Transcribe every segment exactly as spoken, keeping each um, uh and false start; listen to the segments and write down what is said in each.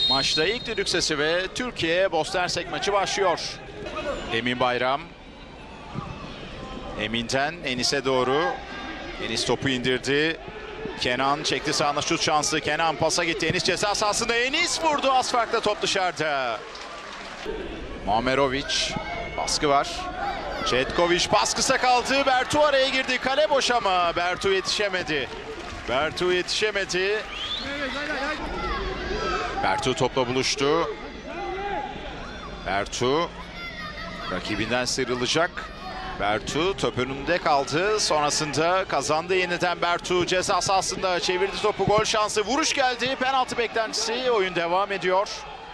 Maçta ilk düdük sesi ve Türkiye Bosna Hersek maçı başlıyor. Emin Bayram. Emin'den Enis'e doğru. Enis topu indirdi. Kenan çekti sağına, şut şansı. Kenan pasa gitti. Enis ceza sahasında. Enis vurdu. Az farkla top dışarıda. Muamerovic. Baskı var. Cetkovic pas kısa kaldı. Bertu araya girdi. Kale boş ama Bertu yetişemedi. Bertu yetişemedi. Bertu topla buluştu. Bertu rakibinden sıyrılacak. Bertu top önünde kaldı. Sonrasında kazandı yeniden Bertu. Ceza sahasında çevirdi topu. Gol şansı. Vuruş geldi. Penaltı beklentisi. Oyun devam ediyor.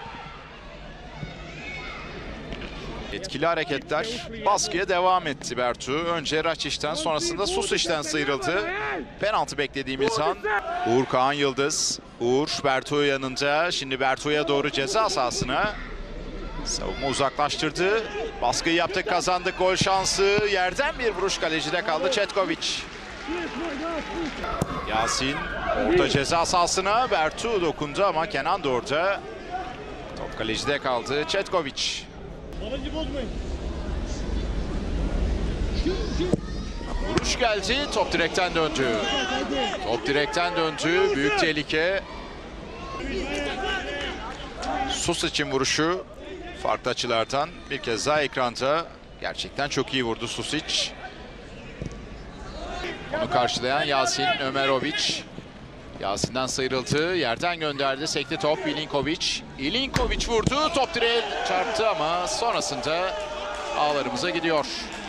Etkili hareketler. Baskıya devam etti Bertu. Önce Raçiş'ten, sonrasında Susic'ten sıyrıldı. Penaltı beklediğimiz an. Uğur Kağan Yıldız. Uğur Bertu yanında. Şimdi Bertu'ya doğru ceza sahasına. Savunma uzaklaştırdı. Baskıyı yaptık, kazandık. Gol şansı. Yerden bir vuruş, kalecide kaldı Cetkovic. Yasin orta ceza sahasına. Bertu dokundu ama Kenan da orada. Top kalecide kaldı. Cetkovic. Vuruş geldi. Top direkten döndü. Top direkten döndü. Büyük tehlike. Susic'in vuruşu. Farklı açılardan bir kez daha ekranda. Gerçekten çok iyi vurdu Susic. Onu karşılayan Yasin Ömerovic. Yasin'den sıyrıldı. Yerden gönderdi. Sekti top. İlinkovic. İlinkovic vurdu. Top direğe çarptı ama sonrasında ağlarımıza gidiyor.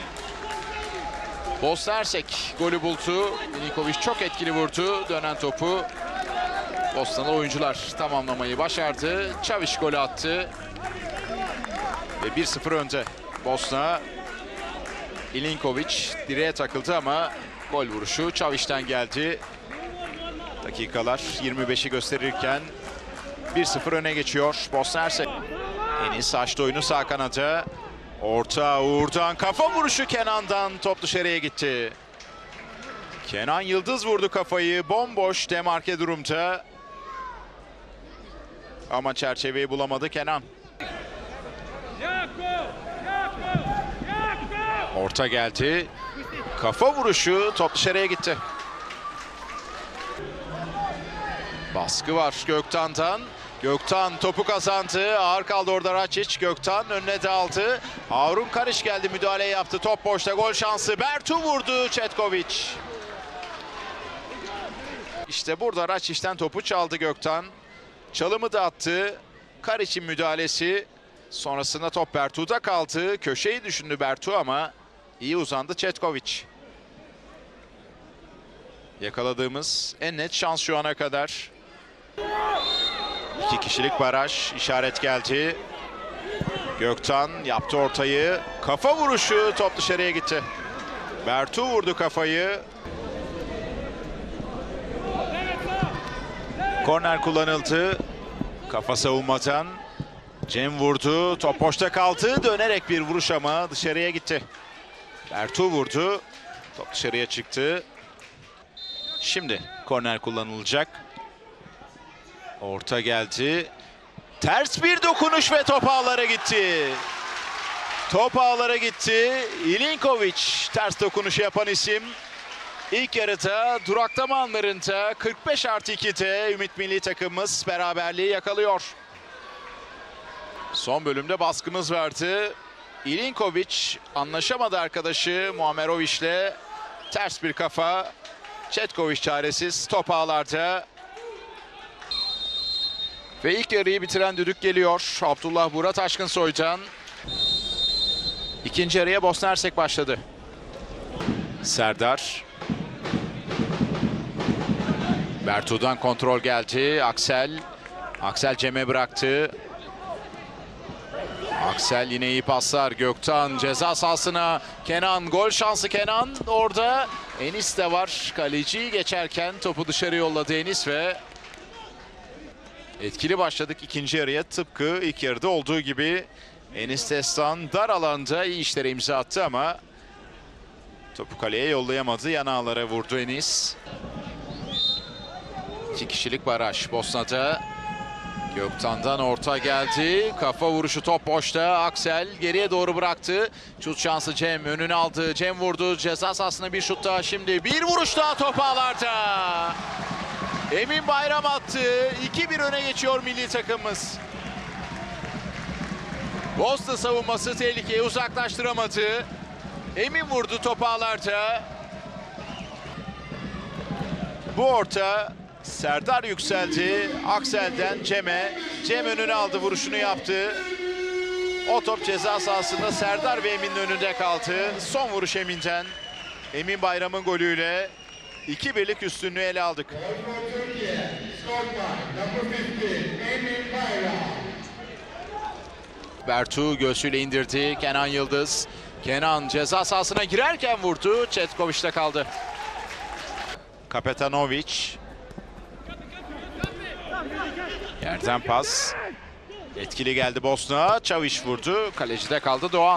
Bosna Hersek golü buldu. İlinkovic çok etkili vurdu. Dönen topu Bosnalı oyuncular tamamlamayı başardı. Çaviş golü attı. Ve bir sıfır önde Bosna. İlinkovic direğe takıldı ama gol vuruşu Çaviş'ten geldi. Dakikalar yirmi beşi gösterirken bir sıfır öne geçiyor Bosna Hersek. Enis açtı oyunu sağ kanada. Orta Uğur'dan kafa vuruşu, Kenan'dan top dışarıya gitti. Kenan Yıldız vurdu kafayı. Bomboş demarke durumda. Ama çerçeveyi bulamadı Kenan. Orta geldi. Kafa vuruşu, top dışarıya gitti. Baskı var Göktan'dan. Göktan topu kazandı. Ağır kaldı orada Raçiç. Göktan önüne de aldı. Harun Karış geldi, müdahale yaptı. Top boşta, gol şansı. Bertu vurdu. Cetkovic. İşte burada Raçiç'ten topu çaldı Göktan. Çalımı da attı. Karış'ın müdahalesi. Sonrasında top Bertu'da kaldı. Köşeyi düşündü Bertu ama iyi uzandı Cetkovic. Yakaladığımız en net şans şu ana kadar. İki kişilik baraj, işaret geldi. Göktan yaptı ortayı. Kafa vuruşu, top dışarıya gitti. Bertu vurdu kafayı. Korner kullanıldı. Kafa savunmadan. Cem vurdu. Top boşta kaldı. Dönerek bir vuruş ama dışarıya gitti. Bertu vurdu. Top dışarıya çıktı. Şimdi korner kullanılacak. Orta geldi. Ters bir dokunuş ve top ağlara gitti. Top ağlara gitti. İlinkovic ters dokunuşu yapan isim. İlk yarıda duraklama anlarında kırk beş artı iki'de Ümit Milli takımımız beraberliği yakalıyor. Son bölümde baskımız vardı. İlinkovic anlaşamadı arkadaşı Muamerovic'le. Ters bir kafa. Cetkovic çaresiz, top ağlarda. Ve ilk yarıyı bitiren düdük geliyor. Abdullah Buğra Taşkınsoy'dan. İkinci yarıya Bosna Hersek başladı. Serdar. Bertu'dan kontrol geldi. Aksel. Aksel Cem'e bıraktı. Aksel yine iyi paslar. Göktan ceza sahasına. Kenan, gol şansı Kenan. Orada Enis de var. Kaleciyi geçerken topu dışarı yolladı Enis ve etkili başladık ikinci yarıya. Tıpkı ilk yarıda olduğu gibi Enis Destan dar alanda iyi işlere imza attı ama topu kaleye yollayamadı. Yan ağlara vurdu Enis. İki kişilik baraj Bosna'da. Göktan'dan orta geldi. Kafa vuruşu, top boşta. Aksel geriye doğru bıraktı. Şut şansı Cem. Önüne aldı. Cem vurdu. Ceza sahasına bir şut daha şimdi. Bir vuruş daha top ağlarda. Emin Bayram attı. iki bir öne geçiyor milli takımımız. Bosna savunması tehlikeyi uzaklaştıramadı. Emin vurdu top ağlarda. Bu orta Serdar yükseldi. Aksel'den Cem'e. Cem önüne aldı, vuruşunu yaptı. O top ceza sahasında Serdar ve Emin'in önünde kaldı. Son vuruş Emin'den. Emin Bayram'ın golüyle iki birlik üstünlüğü ele aldık. Bertu göğsüyle indirdi. Kenan Yıldız. Kenan ceza sahasına girerken vurdu. Çetkoviç'te kaldı. Kapetanovic. Yerden pas. Etkili geldi Bosna. Çaviş vurdu. Kalecide kaldı Doğan.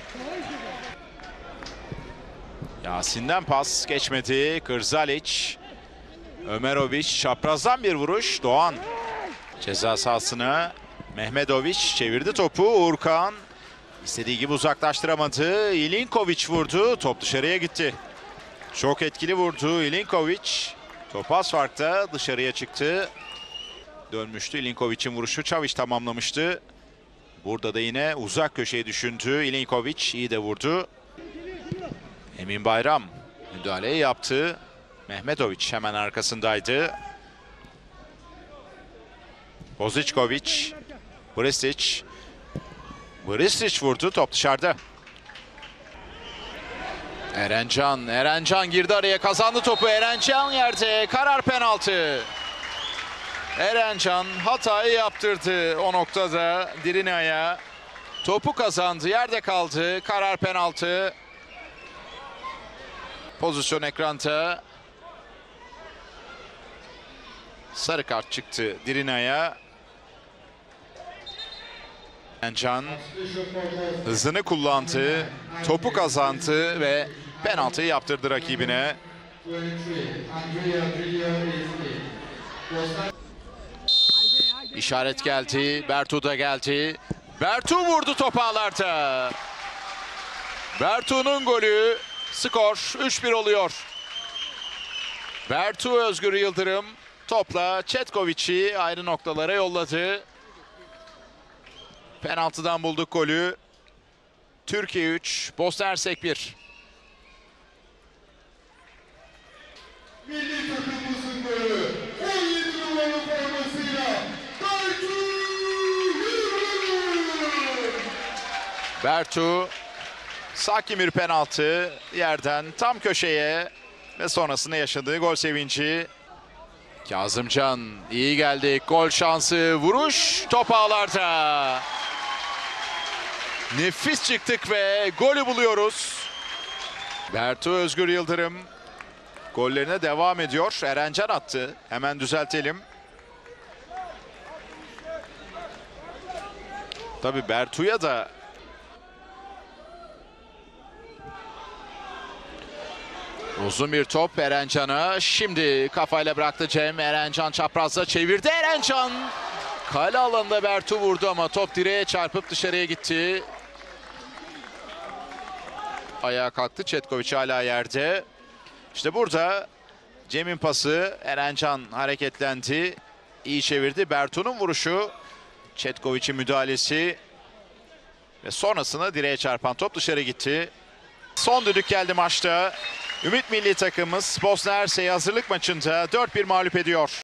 Yasin'den pas geçmedi. Kırzaliç. Ömeroviç. Çaprazdan bir vuruş. Doğan. Ceza sahasına. Mehmedoviç çevirdi topu. Uğurkan. İstediği gibi uzaklaştıramadı. İlinkoviç vurdu. Top dışarıya gitti. Çok etkili vurdu İlinkoviç. Top az farkta dışarıya çıktı. Dönmüştü. İlinkoviç'in vuruşu Çaviş tamamlamıştı. Burada da yine uzak köşeyi düşündü. İlinkoviç iyi de vurdu. Emin Bayram müdahaleyi yaptı. Mehmetoviç hemen arkasındaydı. Boziçkoviç. Brisic. Brisic vurdu. Top dışarıda. Erencan. Erencan girdi araya, kazandı topu. Erencan yerde. Karar penaltı. Erencan hatayı yaptırdı o noktada. Dirina'ya. Topu kazandı. Yerde kaldı. Karar penaltı. Pozisyon ekranda. Sarı kart çıktı Dirina'ya. Erencan hızını kullandı. Topu kazandı ve penaltıyı yaptırdı rakibine. İşaret geldi. Bertu da geldi. Bertu vurdu top ağlarda. Bertu'nun golü. Skor üç bir oluyor. Bertu Özgür Yıldırım topla Çetkoviç'i ayrı noktalara yolladı. Penaltıdan bulduk golü. Türkiye üç, Bosna Hersek bir. Milli takımımızın golü on yedi numaralı formasıyla Bertu Yıldırım. Bertu sakin bir penaltı yerden tam köşeye ve sonrasında yaşadığı gol sevinci. Kazımcan iyi geldi, gol şansı, vuruş top ağlarda. Nefis çıktık ve golü buluyoruz. Bertu Özgür Yıldırım gollerine devam ediyor. Erencan attı. Hemen düzeltelim. Tabii Bertu'ya da uzun bir top Erencan'a. Şimdi kafayla bıraktı Cem. Erencan çaprazda çevirdi. Erencan kale alanında Bertu vurdu ama top direğe çarpıp dışarıya gitti. Ayağa kalktı. Çetkoviç hala yerde. İşte burada Cem'in pası. Erencan hareketlendi. İyi çevirdi. Bertu'nun vuruşu. Çetkoviç'in müdahalesi. Ve sonrasında direğe çarpan top dışarı gitti. Son düdük geldi maçta. Ümit milli takımımız Bosna Hersek'i hazırlık maçında dört bir mağlup ediyor.